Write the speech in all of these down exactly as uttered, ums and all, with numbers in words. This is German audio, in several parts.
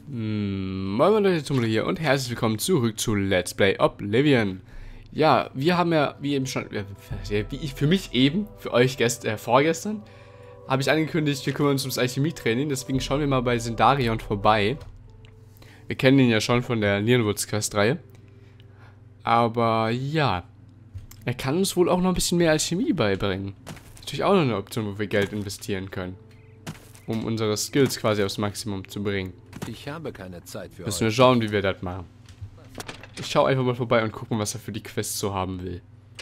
Moin Moin Leute, Tumble hier und herzlich willkommen zurück zu Let's Play Oblivion. Ja, wir haben ja, wie eben schon, äh, wie ich für mich eben, für euch gest, äh, vorgestern, habe ich angekündigt, wir kümmern uns ums Alchemie-Training, deswegen schauen wir mal bei Sindarion vorbei. Wir kennen ihn ja schon von der Nirnwoods-Quest-Reihe. Aber ja, er kann uns wohl auch noch ein bisschen mehr Alchemie beibringen. Natürlich auch noch eine Option, wo wir Geld investieren können, um unsere Skills quasi aufs Maximum zu bringen. Ich habe keine Zeit für Müssen wir schauen, wie wir das machen. Ich schaue einfach mal vorbei und gucken, was er für die Quest so haben will.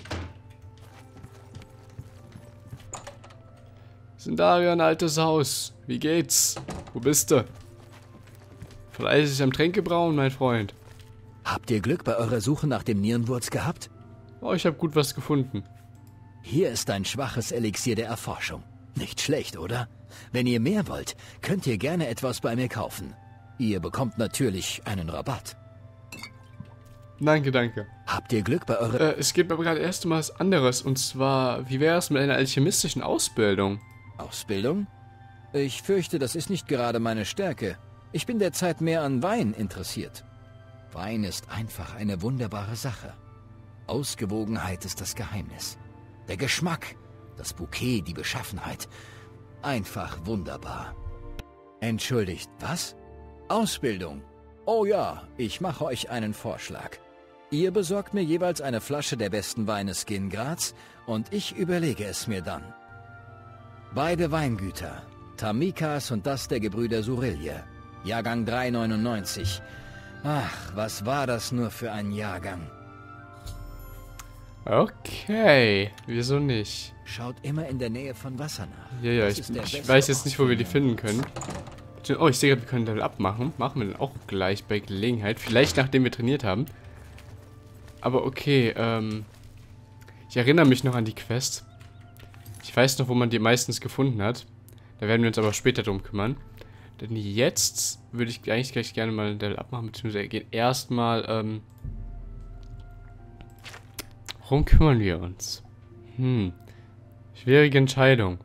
Sindarion, altes Haus. Wie geht's? Wo bist du? Fleißig am Tränke brauen, mein Freund. Habt ihr Glück bei eurer Suche nach dem Nirnwurz gehabt? Oh, ich habe gut was gefunden. Hier ist ein schwaches Elixier der Erforschung. Nicht schlecht, oder? Wenn ihr mehr wollt, könnt ihr gerne etwas bei mir kaufen. Ihr bekommt natürlich einen Rabatt. Danke, danke. Habt ihr Glück bei eurer... Äh, es geht aber gerade erst mal was anderes. Und zwar, wie wäre es mit einer alchemistischen Ausbildung? Ausbildung? Ich fürchte, das ist nicht gerade meine Stärke. Ich bin derzeit mehr an Wein interessiert. Wein ist einfach eine wunderbare Sache. Ausgewogenheit ist das Geheimnis. Der Geschmack, das Bouquet, die Beschaffenheit. Einfach wunderbar. Entschuldigt, was? Ausbildung. Oh ja, ich mache euch einen Vorschlag. Ihr besorgt mir jeweils eine Flasche der besten Weine Skin-Graz und ich überlege es mir dann. Beide Weingüter, Tamikas und das der Gebrüder Surilje, Jahrgang drei neunundneunzig. Ach, was war das nur für ein Jahrgang? Okay, wieso nicht? Schaut immer in der Nähe von Wasser nach. Ja, ja, Das ich, ist der ich beste weiß jetzt nicht, wo wir Ort. die finden können. Oh, ich sehe gerade, wir können Level Up machen. Machen wir dann auch gleich bei Gelegenheit. Vielleicht nachdem wir trainiert haben. Aber okay, ähm... ich erinnere mich noch an die Quest. Ich weiß noch, wo man die meistens gefunden hat. Da werden wir uns aber später drum kümmern. Denn jetzt würde ich eigentlich gleich gerne mal ein Level Up machen, beziehungsweise gehen erstmal, ähm... worum kümmern wir uns? Hm. Schwierige Entscheidung.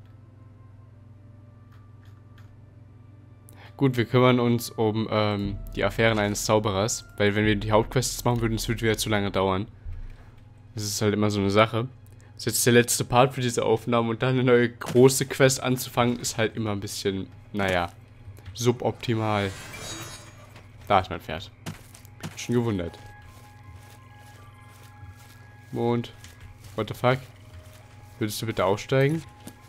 Gut, wir kümmern uns um ähm, die Affären eines Zauberers, weil wenn wir die Hauptquests machen würden, es würde wieder zu lange dauern. Das ist halt immer so eine Sache. Das ist jetzt der letzte Part für diese Aufnahme und dann eine neue große Quest anzufangen, ist halt immer ein bisschen, naja, suboptimal. Da ist mein Pferd. Bin schon gewundert. Mond. What the fuck? Würdest du bitte aussteigen?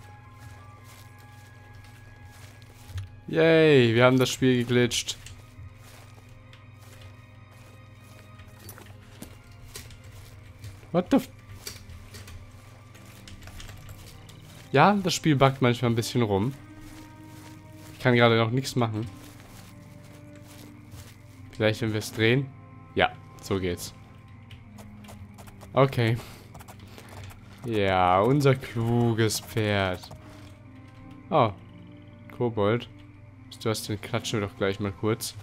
Yay, wir haben das Spiel geglitscht. What the f... Ja, das Spiel buggt manchmal ein bisschen rum. Ich kann gerade noch nichts machen. Vielleicht, wenn wir es drehen. Ja, so geht's. Okay. Ja, unser kluges Pferd. Oh. Kobold. Du hast den klatschen wir doch gleich mal kurz.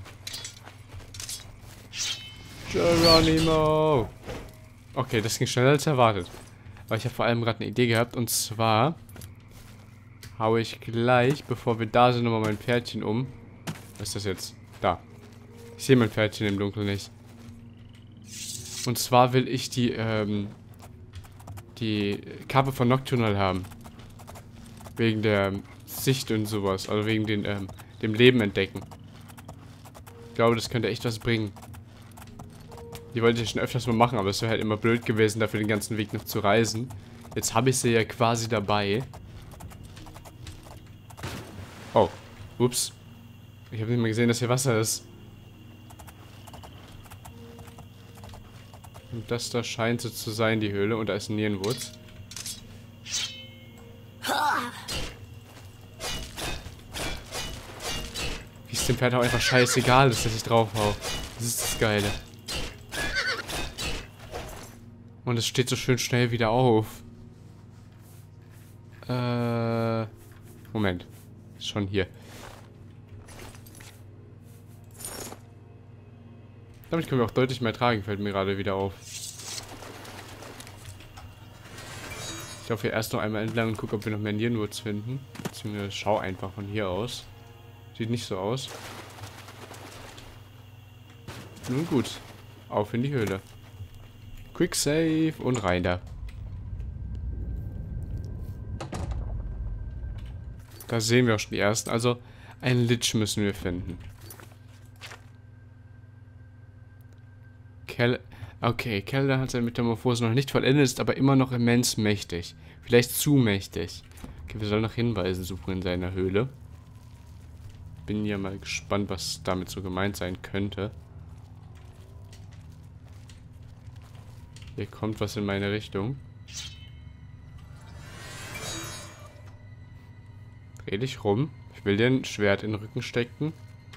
Geronimo! Okay, das ging schneller als erwartet. Aber ich habe vor allem gerade eine Idee gehabt. Und zwar haue ich gleich, bevor wir da sind, nochmal mein Pferdchen um. Was ist das jetzt? Da. Ich sehe mein Pferdchen im Dunkeln nicht. Und zwar will ich die, ähm, die Kappe von Nocturnal haben. Wegen der Sicht und sowas. Also wegen den, ähm, dem Leben entdecken. Ich glaube, das könnte echt was bringen. Die wollte ich schon öfters mal machen, aber es wäre halt immer blöd gewesen, dafür den ganzen Weg noch zu reisen. Jetzt habe ich sie ja quasi dabei. Oh. Ups. Ich habe nicht mal gesehen, dass hier Wasser ist. Und das da scheint so zu sein, die Höhle. Und da ist ein Nirnwurz. Wie es dem Pferd auch einfach scheißegal ist, dass ich drauf hau. Das ist das Geile. Und es steht so schön schnell wieder auf. Äh. Moment. Ist schon hier. Damit können wir auch deutlich mehr tragen, fällt mir gerade wieder auf. Ich laufe hier erst noch einmal entlang und gucke, ob wir noch mehr Nirnwurz finden. Beziehungsweise schau einfach von hier aus. Sieht nicht so aus. Nun gut. Auf in die Höhle. Quick Save und rein da. Da sehen wir auch schon die ersten. Also, einen Lich müssen wir finden. Kel okay, Kelder hat seine Metamorphose noch nicht vollendet, ist aber immer noch immens mächtig. Vielleicht zu mächtig. Okay, wir sollen nach Hinweisen suchen in seiner Höhle. Bin ja mal gespannt, was damit so gemeint sein könnte. Hier kommt was in meine Richtung. Dreh dich rum. Ich will dir ein Schwert in den Rücken stecken.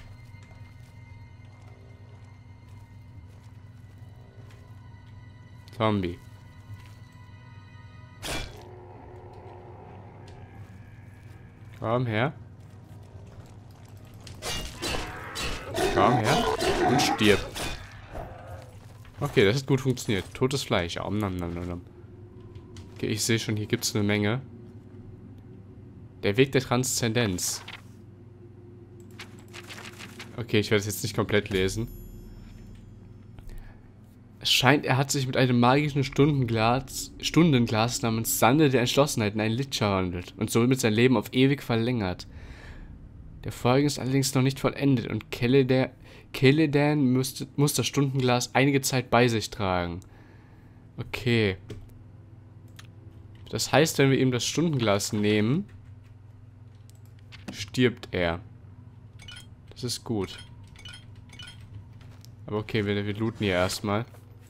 Zombie. Komm her. Komm her. Und stirb. Okay, das hat gut funktioniert. Totes Fleisch. Om, nom, nom, nom. Okay, ich sehe schon, hier gibt es eine Menge. Der Weg der Transzendenz. Okay, ich werde es jetzt nicht komplett lesen. Es scheint, er hat sich mit einem magischen Stundenglas, Stundenglas namens Sande der Entschlossenheit in einen Lich verwandelt und somit sein Leben auf ewig verlängert. Der Vorgang ist allerdings noch nicht vollendet und Celedan muss, muss das Stundenglas einige Zeit bei sich tragen. Okay. Das heißt, wenn wir ihm das Stundenglas nehmen, stirbt er. Das ist gut. Aber okay, wir, wir looten hier erstmal.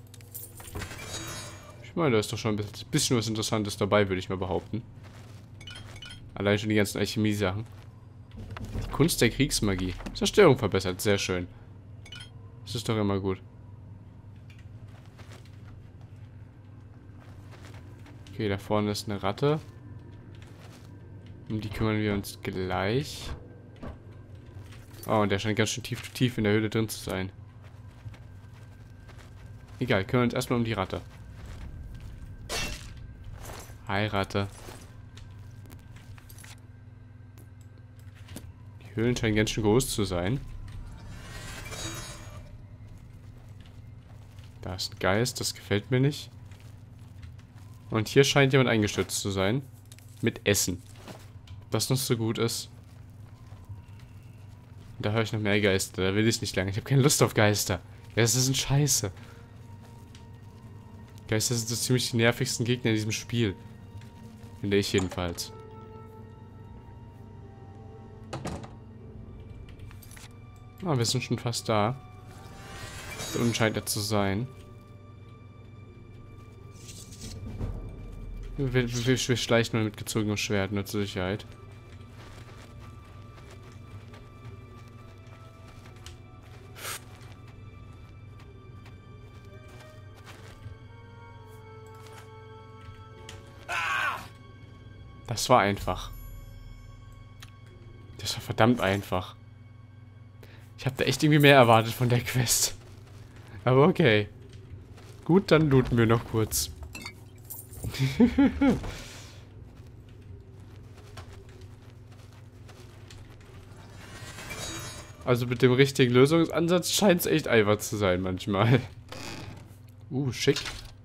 Ich meine, da ist doch schon ein bisschen was Interessantes dabei, würde ich mal behaupten. Allein schon die ganzen Alchemie-Sachen. Die Kunst der Kriegsmagie. Zerstörung verbessert, sehr schön. Das ist doch immer gut. Okay, da vorne ist eine Ratte. Um die kümmern wir uns gleich. Oh, und der scheint ganz schön tief, tief in der Höhle drin zu sein. Egal, kümmern wir uns erstmal um die Ratte. Hi, Ratte. Die Höhlen scheinen ganz schön groß zu sein. Da ist ein Geist, das gefällt mir nicht. Und hier scheint jemand eingestürzt zu sein. Mit Essen. Ob das noch so gut ist. Da höre ich noch mehr Geister. Da will ich nicht lange. Ich habe keine Lust auf Geister. Geister sind scheiße. Geister sind so ziemlich die nervigsten Gegner in diesem Spiel. Finde ich jedenfalls. Ah, wir sind schon fast da. Da unten scheint er zu sein. Wir, wir, wir schleichen mal mit gezogenem Schwert, nur zur Sicherheit. Das war einfach. Das war verdammt einfach. Ich habe da echt irgendwie mehr erwartet von der Quest. Aber okay. Gut, dann looten wir noch kurz. Also mit dem richtigen Lösungsansatz scheint es echt einfach zu sein manchmal. Uh, schick.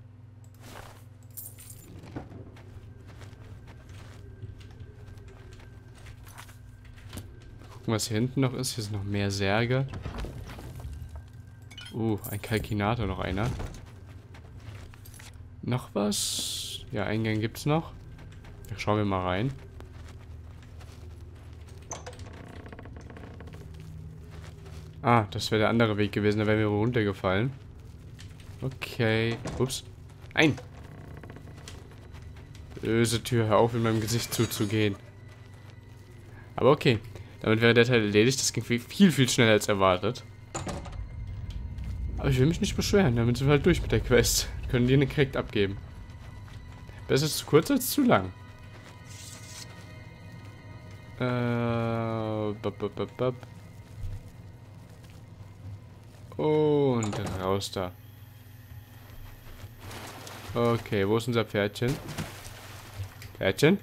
Gucken, was hier hinten noch ist. Hier sind noch mehr Särge. Uh, ein Kalkinator, noch einer. Noch was? Ja, Eingang gibt's noch. Da schauen wir mal rein. Ah, das wäre der andere Weg gewesen. Da wären wir runtergefallen. Okay. Ups. Nein! Böse Tür, hör auf, in meinem Gesicht zuzugehen. Aber okay. Damit wäre der Teil erledigt. Das ging viel, viel schneller als erwartet. Aber ich will mich nicht beschweren. Damit sind wir halt durch mit der Quest. Können die einen direkt abgeben. Besser zu kurz als zu lang. Äh, bop, bop, bop, bop. Und raus da. Okay, wo ist unser Pferdchen? Pferdchen?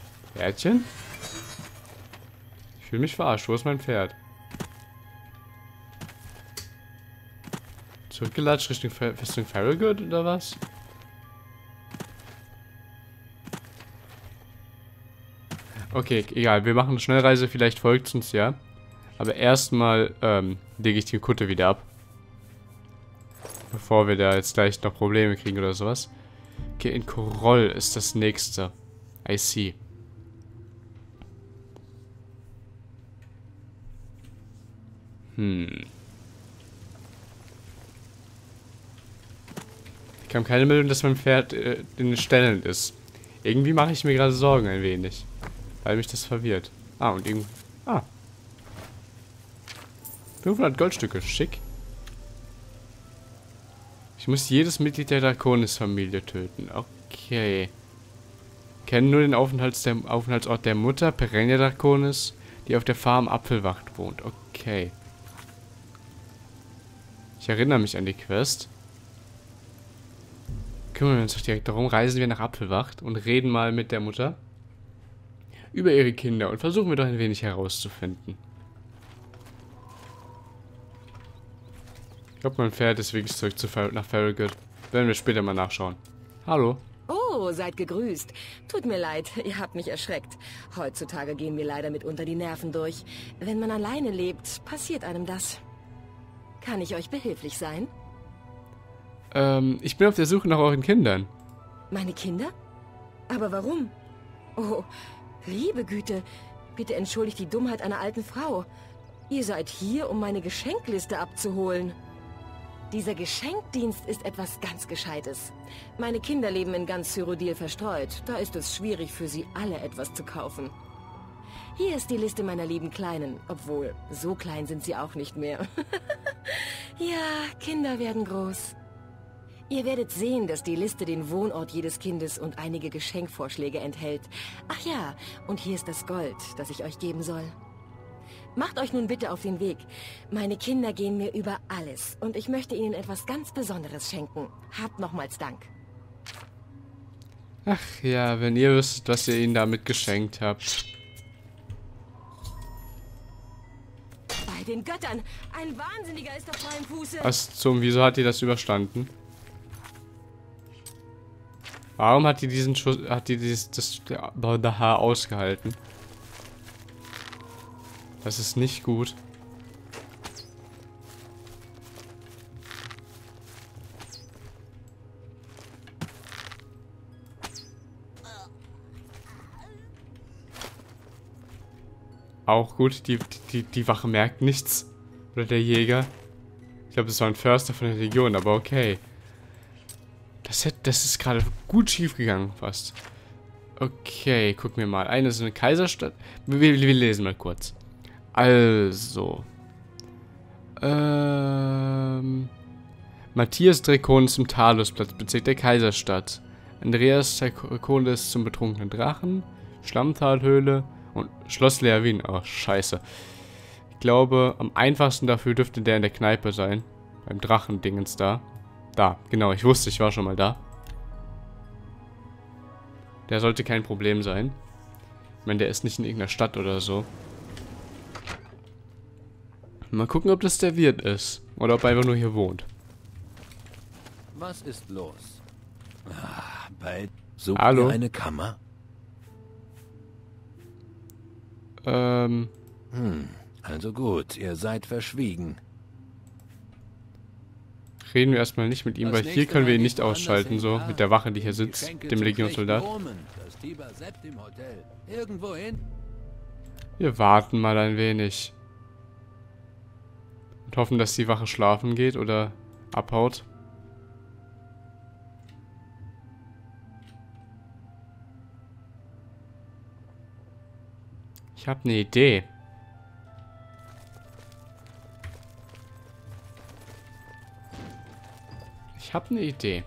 Pferdchen? Ich fühle mich verarscht. Wo ist mein Pferd? Zurückgelatscht Richtung Fe Festung Farragut oder was? Okay, egal. Wir machen eine Schnellreise. Vielleicht folgt es uns ja. Aber erstmal ähm, lege ich die Kutte wieder ab. Bevor wir da jetzt gleich noch Probleme kriegen oder sowas. Okay, in Koroll ist das nächste. I see. Hm. Ich kam keine Meldung, dass mein Pferd äh, in den Ställen ist. Irgendwie mache ich mir gerade Sorgen ein wenig. Weil mich das verwirrt. Ah, und irgendwie... Ah. fünfhundert Goldstücke. Schick. Ich muss jedes Mitglied der Draconis-Familie töten. Okay. Kennen nur den Aufenthalts der, Aufenthaltsort der Mutter, Perennia Draconis, die auf der Farm Apfelwacht wohnt. Okay. Ich erinnere mich an die Quest. Kümmern wir uns doch direkt darum. Reisen wir nach Apfelwacht und reden mal mit der Mutter über ihre Kinder und versuchen wir doch ein wenig herauszufinden. Ich glaube, mein Pferd ist wirklich zurück zu Fer nach Farragut. Werden wir später mal nachschauen. Hallo. Oh, seid gegrüßt. Tut mir leid, ihr habt mich erschreckt. Heutzutage gehen mir leider mitunter die Nerven durch. Wenn man alleine lebt, passiert einem das. Kann ich euch behilflich sein? Ähm, ich bin auf der Suche nach euren Kindern. Meine Kinder? Aber warum? Oh, liebe Güte, bitte entschuldigt die Dummheit einer alten Frau. Ihr seid hier, um meine Geschenkliste abzuholen. Dieser Geschenkdienst ist etwas ganz Gescheites. Meine Kinder leben in ganz Cyrodiil verstreut. Da ist es schwierig für sie alle etwas zu kaufen. Hier ist die Liste meiner lieben Kleinen. Obwohl, so klein sind sie auch nicht mehr. Ja, Kinder werden groß. Ihr werdet sehen, dass die Liste den Wohnort jedes Kindes und einige Geschenkvorschläge enthält. Ach ja, und hier ist das Gold, das ich euch geben soll. Macht euch nun bitte auf den Weg. Meine Kinder gehen mir über alles und ich möchte ihnen etwas ganz Besonderes schenken. Habt nochmals Dank. Ach ja, wenn ihr wisst, was ihr ihnen damit geschenkt habt. Bei den Göttern! Ein Wahnsinniger ist auf freiem Fuße! Was zum, wieso hat die das überstanden? Warum hat die diesen Schuss, hat die dieses, das, der Haar ausgehalten? Das ist nicht gut. Auch gut, die, die, die Wache merkt nichts. Oder der Jäger. Ich glaube, das war ein Förster von der Region, aber okay. Das, hätte, das ist gerade gut schief gegangen, fast. Okay, guck mir mal. Eine ist eine Kaiserstadt. Wir, wir, wir lesen mal kurz. Also. Ähm. Matthias Draconis im Talusplatz, Bezirk der Kaiserstadt. Andreas Draconis zum betrunkenen Drachen. Schlammtalhöhle und Schloss Leavin. Oh, scheiße. Ich glaube, am einfachsten dafür dürfte der in der Kneipe sein. Beim Drachendingens da. Da, genau, ich wusste, ich war schon mal da. Der sollte kein Problem sein. Ich meine, der ist nicht in irgendeiner Stadt oder so. Mal gucken, ob das der Wirt ist. Oder ob er einfach nur hier wohnt. Was ist los? Ah, bei... Sucht Hallo? ihr eine Kammer? Ähm... Hm, also gut, ihr seid verschwiegen. Reden wir erstmal nicht mit ihm, weil hier können wir ihn nicht ausschalten, so. Mit der Wache, die hier sitzt. Dem Legionssoldat. Wir warten mal ein wenig. Und hoffen, dass die Wache schlafen geht oder abhaut. Ich habe eine Idee. Ich habe eine Idee.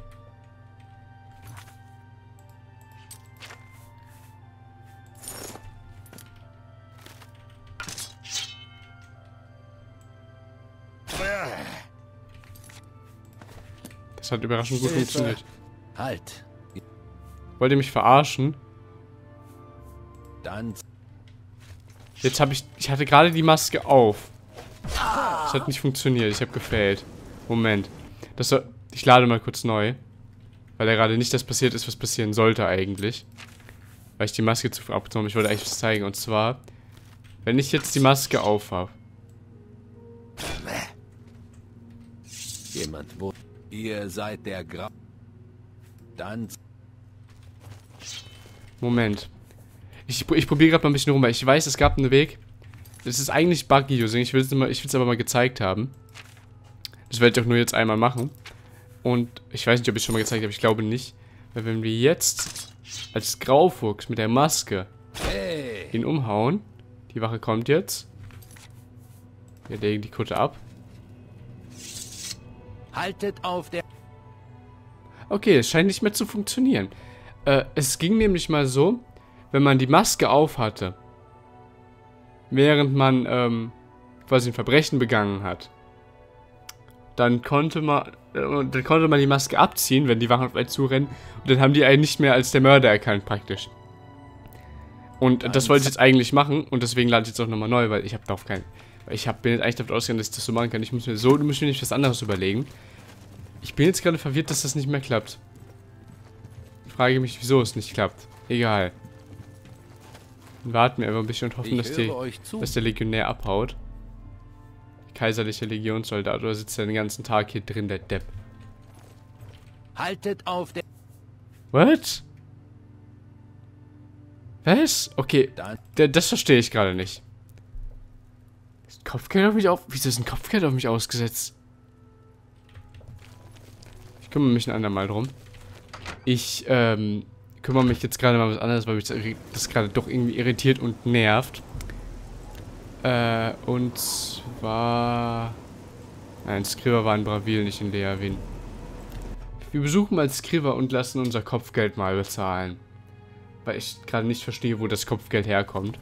Das hat überraschend gut funktioniert. Halt. Wollt ihr mich verarschen? Dann... Jetzt habe ich... Ich hatte gerade die Maske auf. Das hat nicht funktioniert. Ich habe gefailt. Moment. Das soll, ich lade mal kurz neu. Weil da gerade nicht das passiert ist, was passieren sollte eigentlich. Weil ich die Maske zu früh abgezogen habe. Ich wollte eigentlich was zeigen. Und zwar, wenn ich jetzt die Maske aufhabe. Jemand, wo... Ihr seid der Grau... Dann... Moment. Ich, ich probiere gerade mal ein bisschen rum, weil ich weiß, es gab einen Weg. Das ist eigentlich buggy using. Ich will es ich will's aber mal gezeigt haben. Das werde ich auch nur jetzt einmal machen. Und ich weiß nicht, ob ich es schon mal gezeigt habe. Ich glaube nicht. Weil wenn wir jetzt als Graufuchs mit der Maske Hey. ihn umhauen. Die Wache kommt jetzt. Wir legen die Kutte ab. Haltet auf der... Okay, es scheint nicht mehr zu funktionieren. Äh, es ging nämlich mal so, wenn man die Maske auf hatte, während man ähm, quasi ein Verbrechen begangen hat, dann konnte man äh, dann konnte man die Maske abziehen, wenn die Wachen auf einen zurennen, und dann haben die einen nicht mehr als der Mörder erkannt praktisch. Und äh, das wollte ich jetzt eigentlich machen, und deswegen lade ich jetzt auch nochmal neu, weil ich habe darauf keinen... Ich hab, bin jetzt eigentlich davon ausgegangen, dass ich das so machen kann. Ich muss mir so, muss mir nicht was anderes überlegen. Ich bin jetzt gerade verwirrt, dass das nicht mehr klappt. Ich frage mich, wieso es nicht klappt. Egal. Dann warten wir einfach ein bisschen und hoffen, dass, die, dass der Legionär abhaut. Kaiserliche Legionssoldat, oder sitzt er den ganzen Tag hier drin, der Depp? Haltet auf der... What? Was? Okay, der, das verstehe ich gerade nicht. Ist ein Kopfgeld auf mich auf... Wieso ist ein Kopfgeld auf mich ausgesetzt? Ich kümmere mich ein andermal drum. Ich, ähm, kümmere mich jetzt gerade mal was anderes, weil mich das gerade doch irgendwie irritiert und nervt. Äh, und zwar... Nein, Skriver war in Bravil, nicht in Leavin. Wir besuchen mal Skriver und lassen unser Kopfgeld mal bezahlen. Weil ich gerade nicht verstehe, wo das Kopfgeld herkommt.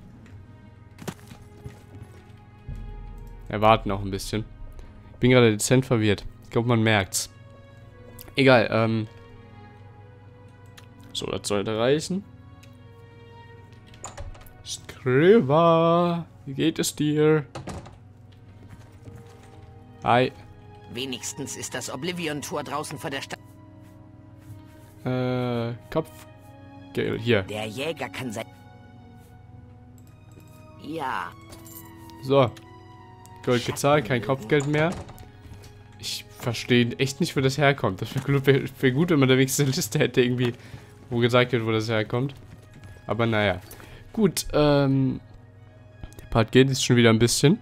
Wir warten noch ein bisschen. Ich bin gerade dezent verwirrt. Ich glaube, man merkt's. Egal, ähm... So, das sollte reichen. Skriver, wie geht es dir? Hi. Wenigstens ist das Oblivion-Tor draußen vor der Stadt. Äh, Kopfgeld, hier. Der Jäger kann sein... Ja. So. Gold gezahlt, kein Kopfgeld mehr. Ich verstehe echt nicht, wo das herkommt. Das wäre wär, wär gut, wenn man da wenigstens eine Liste hätte, irgendwie, wo gesagt wird, wo das herkommt. Aber naja. Gut, ähm... der Part geht jetzt schon wieder ein bisschen.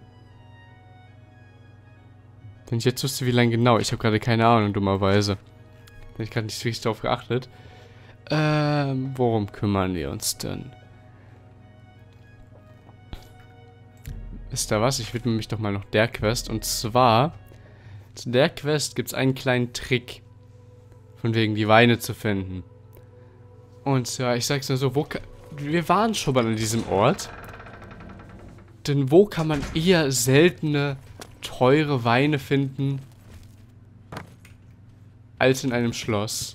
Wenn ich jetzt wüsste, wie lange genau. Ich habe gerade keine Ahnung, dummerweise. Bin ich gerade nicht richtig darauf geachtet. Ähm, worum kümmern wir uns denn? Ist da was? Ich widme mich doch mal noch der Quest. Und zwar, zu der Quest gibt es einen kleinen Trick. Von wegen die Weine zu finden. Und ja, ich sag's nur so, wo kann, wir waren schon mal an diesem Ort. Denn wo kann man eher seltene, teure Weine finden, als in einem Schloss?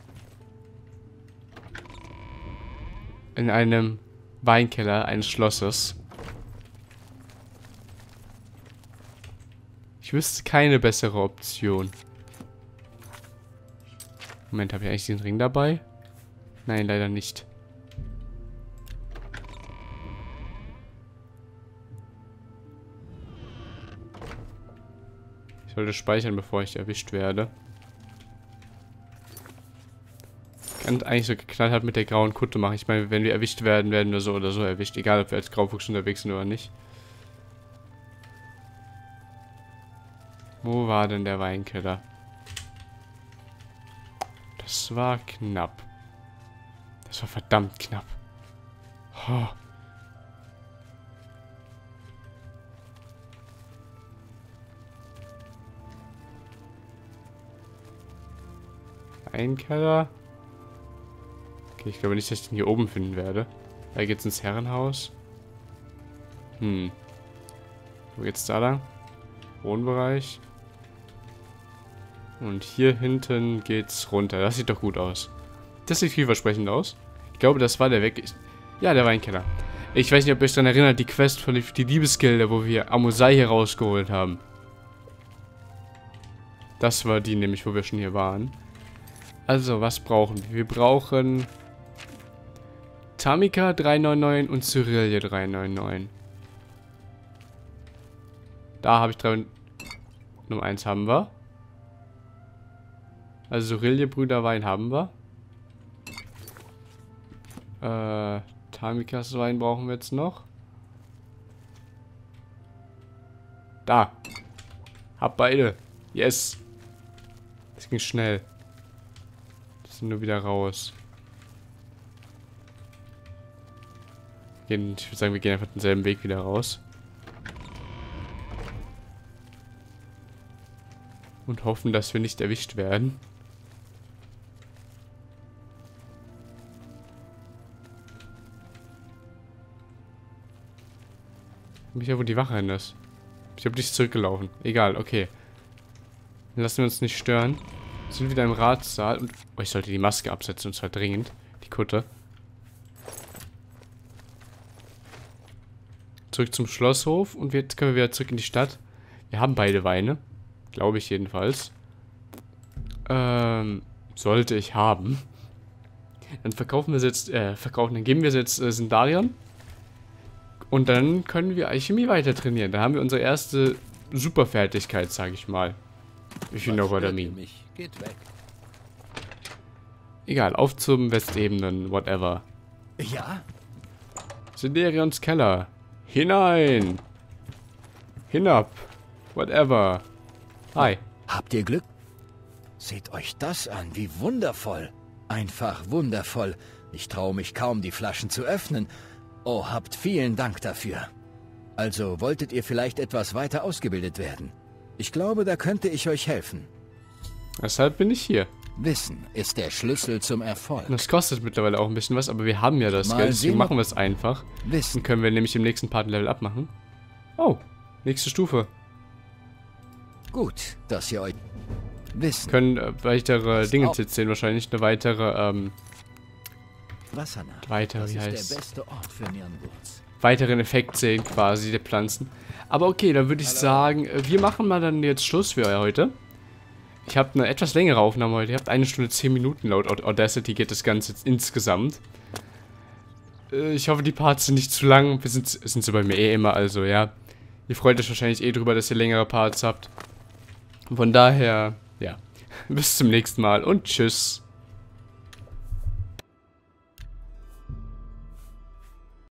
In einem Weinkeller eines Schlosses. Ich wüsste keine bessere Option. Moment, habe ich eigentlich den Ring dabei? Nein, leider nicht. Ich sollte speichern, bevor ich erwischt werde. Kann eigentlich so geknallt hat mit der grauen Kutte machen. Ich meine, wenn wir erwischt werden, werden wir so oder so erwischt. Egal, ob wir als Graufuchs unterwegs sind oder nicht. Wo war denn der Weinkeller? Das war knapp. Das war verdammt knapp. Oh. Weinkeller. Okay, ich glaube nicht, dass ich den hier oben finden werde. Da geht's ins Herrenhaus. Hm. Wo geht's da lang? Wohnbereich. Und hier hinten geht's runter. Das sieht doch gut aus. Das sieht vielversprechend aus. Ich glaube, das war der Weg. Ja, der Weinkeller. Ich weiß nicht, ob ihr euch daran erinnert, die Quest von die Liebesgelder, wo wir Amusai hier rausgeholt haben. Das war die nämlich, wo wir schon hier waren. Also, was brauchen wir? Wir brauchen Tamika drei neun neun und Cyrilie drei neun neun. Da habe ich drei. Nummer eins haben wir. Also Cyrilie Brüder Wein haben wir. Äh, Tamikas Wein brauchen wir jetzt noch. Da. Hab beide. Yes. Das ging schnell. Das sind nur wieder raus. Wir gehen, ich würde sagen, wir gehen einfach denselben Weg wieder raus. Und hoffen, dass wir nicht erwischt werden. Ich weiß nicht, wo die Wache hin ist. Ich glaube, die ist zurückgelaufen. Egal, okay. Dann lassen wir uns nicht stören. Wir sind wieder im Ratssaal und... Oh, ich sollte die Maske absetzen, und zwar dringend. Die Kutte. Zurück zum Schlosshof und jetzt können wir wieder zurück in die Stadt. Wir haben beide Weine. Glaube ich jedenfalls. Ähm, sollte ich haben. Dann verkaufen wir jetzt, äh, verkaufen, dann geben wir jetzt äh, Sindarion. Und dann können wir Alchemie weiter trainieren. Dann haben wir unsere erste Superfertigkeit, sage ich mal. Ich know what I mean. Geht weg. Egal, auf zum Westebenen, whatever. Ja? Sindarions Keller. Hinein. Hinab. Whatever. Hi. Habt ihr Glück? Seht euch das an, wie wundervoll. Einfach wundervoll. Ich traue mich kaum, die Flaschen zu öffnen. Oh, habt vielen Dank dafür. Also, wolltet ihr vielleicht etwas weiter ausgebildet werden? Ich glaube, da könnte ich euch helfen. Deshalb bin ich hier. Wissen ist der Schlüssel zum Erfolg. Das kostet mittlerweile auch ein bisschen was, aber wir haben ja das Mal Geld, deswegen sehen, machen wir es einfach. Wissen. Dann können wir nämlich im nächsten Part ein Level abmachen. Oh, nächste Stufe. Gut, dass ihr euch... Wissen. Können äh, weitere Dinge jetzt sehen, wahrscheinlich eine weitere, ähm... Wassernacht. Weiter, das wie ist heißt der beste Ort für Nirngurz. weiteren Effekt sehen quasi der Pflanzen. Aber okay, dann würde ich sagen, wir machen mal dann jetzt Schluss für heute. Ich habe eine etwas längere Aufnahme heute. Ihr habt eine Stunde zehn Minuten laut Audacity geht das Ganze jetzt insgesamt. Äh, ich hoffe, die Parts sind nicht zu lang. Wir sind, sind sie bei mir eh immer, also ja. Ihr freut euch wahrscheinlich eh drüber, dass ihr längere Parts habt. Von daher, ja. Bis zum nächsten Mal und tschüss.